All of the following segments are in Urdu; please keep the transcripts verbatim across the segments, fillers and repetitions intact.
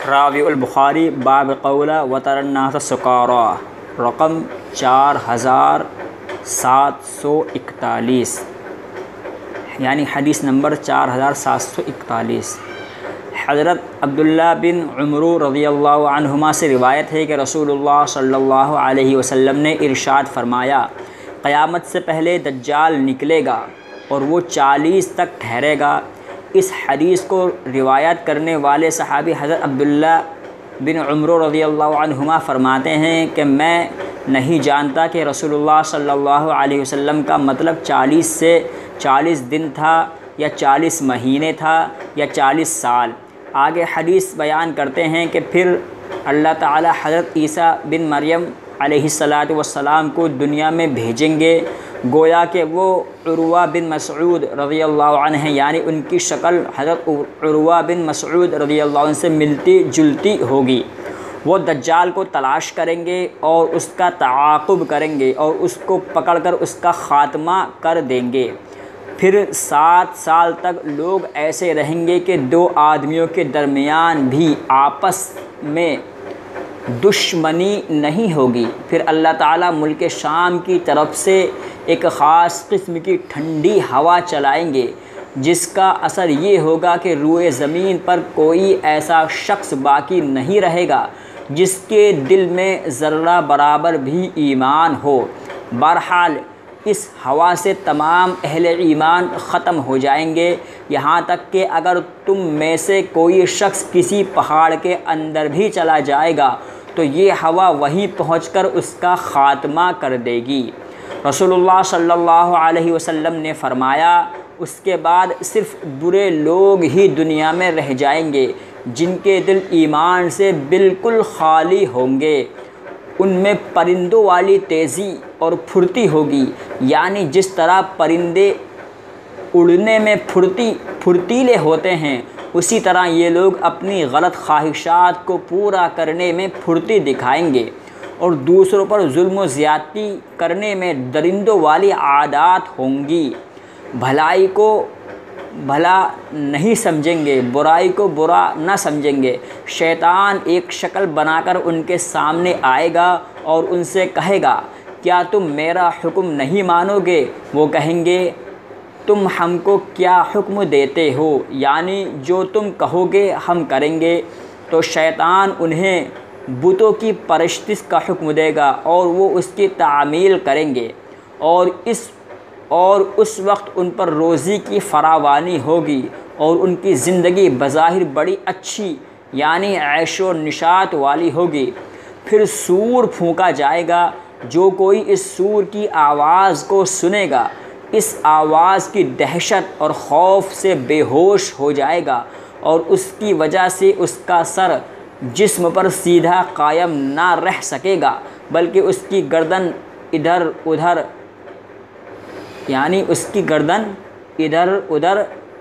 راوی البخاری باب قولہ وتر الناس سکارا رقم چار ہزار سات سو اکتالیس، یعنی حدیث نمبر چار ہزار سات سو اکتالیس۔ حضرت عبداللہ بن عمر رضی اللہ عنہما سے روایت ہے کہ رسول اللہ صلی اللہ علیہ وسلم نے ارشاد فرمایا، قیامت سے پہلے دجال نکلے گا اور وہ چالیس تک ٹھہرے گا۔ اس حدیث کو روایت کرنے والے صحابی حضرت عبداللہ بن عمر رضی اللہ عنہما فرماتے ہیں کہ میں نہیں جانتا کہ رسول اللہ صلی اللہ علیہ وسلم کا مطلب چالیس سے چالیس دن تھا یا چالیس مہینے تھا یا چالیس سال۔ آگے حدیث بیان کرتے ہیں کہ پھر اللہ تعالی حضرت عیسیٰ بن مریم علیہ الصلاۃ والسلام کو دنیا میں بھیجیں گے، گویا کہ وہ عروہ بن مسعود رضی اللہ عنہ ہیں، یعنی ان کی شکل حضرت عروہ بن مسعود رضی اللہ عنہ سے ملتی جلتی ہوگی۔ وہ دجال کو تلاش کریں گے اور اس کا تعاقب کریں گے اور اس کو پکڑ کر اس کا خاتمہ کر دیں گے۔ پھر سات سال تک لوگ ایسے رہیں گے کہ دو آدمیوں کے درمیان بھی آپس میں دشمنی نہیں ہوگی۔ پھر اللہ تعالیٰ ملک شام کی طرف سے ایک خاص قسم کی ٹھنڈی ہوا چلائیں گے، جس کا اثر یہ ہوگا کہ روئے زمین پر کوئی ایسا شخص باقی نہیں رہے گا جس کے دل میں ذرہ برابر بھی ایمان ہو۔ بہرحال اس ہوا سے تمام اہل ایمان ختم ہو جائیں گے، یہاں تک کہ اگر تم میں سے کوئی شخص کسی پہاڑ کے اندر بھی چلا جائے گا تو یہ ہوا وہیں پہنچ کر اس کا خاتمہ کر دے گی۔ رسول اللہ صلی اللہ علیہ وسلم نے فرمایا، اس کے بعد صرف برے لوگ ہی دنیا میں رہ جائیں گے جن کے دل ایمان سے بالکل خالی ہوں گے۔ ان میں پرندوں والی تیزی اور پھرتی ہوگی، یعنی جس طرح پرندے اڑنے میں پھرتی پھرتیلے ہوتے ہیں، اسی طرح یہ لوگ اپنی غلط خواہشات کو پورا کرنے میں پھرتی دکھائیں گے اور دوسروں پر ظلم و زیادتی کرنے میں درندوں والی عادات ہوں گی۔ بھلائی کو بھلا نہیں سمجھیں گے، برائی کو برا نہ سمجھیں گے۔ شیطان ایک شکل بنا کر ان کے سامنے آئے گا اور ان سے کہے گا، کیا تم میرا حکم نہیں مانو گے؟ وہ کہیں گے، تم ہم کو کیا حکم دیتے ہو؟ یعنی جو تم کہو گے ہم کریں گے۔ تو شیطان انہیں بتوں کی پرستش کا حکم دے گا اور وہ اس کی تعمیل کریں گے، اور اس اور اس وقت ان پر روزی کی فراوانی ہوگی اور ان کی زندگی بظاہر بڑی اچھی یعنی عیش و نشاط والی ہوگی۔ پھر سور پھونکا جائے گا، جو کوئی اس سور کی آواز کو سنے گا اس آواز کی دہشت اور خوف سے بے ہوش ہو جائے گا اور اس کی وجہ سے اس کا سر جسم پر سیدھا قائم نہ رہ سکے گا، بلکہ اس کی گردن ادھر ادھر یعنی اس کی گردن ادھر ادھر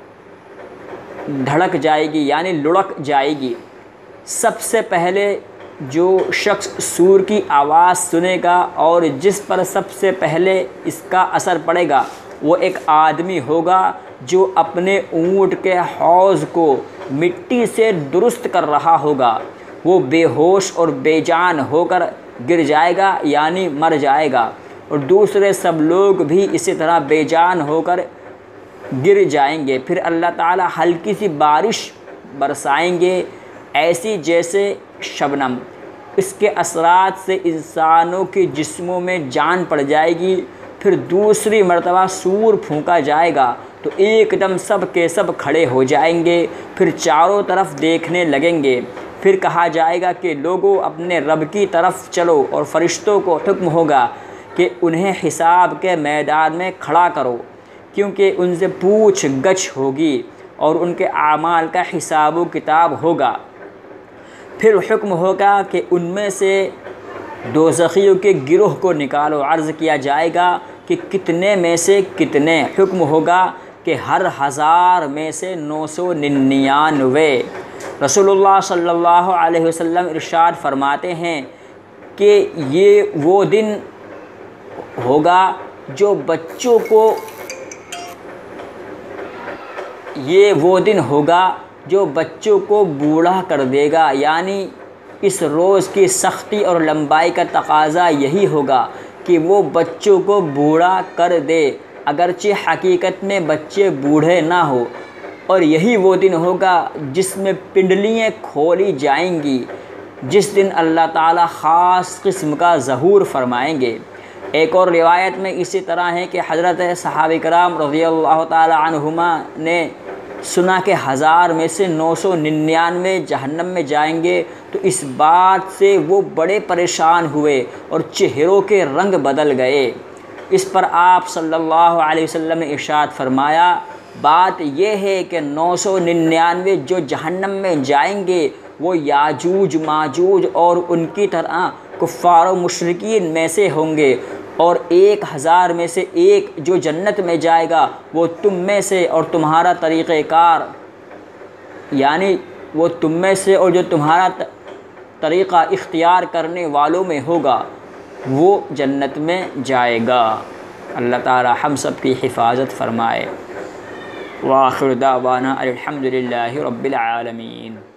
دھڑک جائے گی یعنی لڑک جائے گی۔ سب سے پہلے جو شخص سور کی آواز سنے گا اور جس پر سب سے پہلے اس کا اثر پڑے گا وہ ایک آدمی ہوگا جو اپنے اونٹ کے حوض کو مٹی سے درست کر رہا ہوگا۔ وہ بے ہوش اور بے جان ہو کر گر جائے گا یعنی مر جائے گا، اور دوسرے سب لوگ بھی اسی طرح بے جان ہو کر گر جائیں گے۔ پھر اللہ تعالیٰ ہلکی سی بارش برسائیں گے، ایسی جیسے شبنم۔ اس کے اثرات سے انسانوں کے جسموں میں جان پڑ جائے گی۔ پھر دوسری مرتبہ سور پھونکا جائے گا تو ایک دم سب کے سب کھڑے ہو جائیں گے، پھر چاروں طرف دیکھنے لگیں گے۔ پھر کہا جائے گا کہ لوگوں اپنے رب کی طرف چلو، اور فرشتوں کو حکم ہوگا کہ انہیں حساب کے میدان میں کھڑا کرو، کیونکہ ان سے پوچھ گچھ ہوگی اور ان کے اعمال کا حساب و کتاب ہوگا۔ پھر حکم ہوگا کہ ان میں سے دوزخیوں کے گروہ کو نکالو۔ عرض کیا جائے گا کہ کتنے میں سے کتنے؟ حکم ہوگا کہ ہر ہزار میں سے نو سو ننانوے۔ رسول اللہ صلی اللہ علیہ وسلم ارشاد فرماتے ہیں کہ یہ وہ دن ہوگا جو بچوں کو یہ وہ دن ہوگا جو بچوں کو بوڑھا کر دے گا، یعنی اس روز کی سختی اور لمبائی کا تقاضا یہی ہوگا کہ وہ بچوں کو بوڑھا کر دے، اگرچہ حقیقت میں بچے بوڑھے نہ ہو، اور یہی وہ دن ہوگا جس میں پنڈلیاں کھولی جائیں گی، جس دن اللہ تعالیٰ خاص قسم کا ظہور فرمائیں گے۔ ایک اور روایت میں اسی طرح ہے کہ حضرت صحابہ کرام رضی اللہ تعالی عنہما نے سنا کہ ہزار میں سے نو سو ننانوے جہنم میں جائیں گے، تو اس بات سے وہ بڑے پریشان ہوئے اور چہروں کے رنگ بدل گئے۔ اس پر آپ صلی اللہ علیہ وسلم نے ارشاد فرمایا، بات یہ ہے کہ نو سو ننانوے جو جہنم میں جائیں گے وہ یاجوج ماجوج اور ان کی طرح کفار و مشرکین میں سے ہوں گے، اور ایک ہزار میں سے ایک جو جنت میں جائے گا وہ تم میں سے اور تمہارا طریقہ کار، یعنی وہ تم میں سے اور جو تمہارا طریقہ اختیار کرنے والوں میں ہوگا وہ جنت میں جائے گا۔ اللہ تعالی ہم سب کی حفاظت فرمائے۔ وآخر دعوانا الحمد للہ رب العالمین۔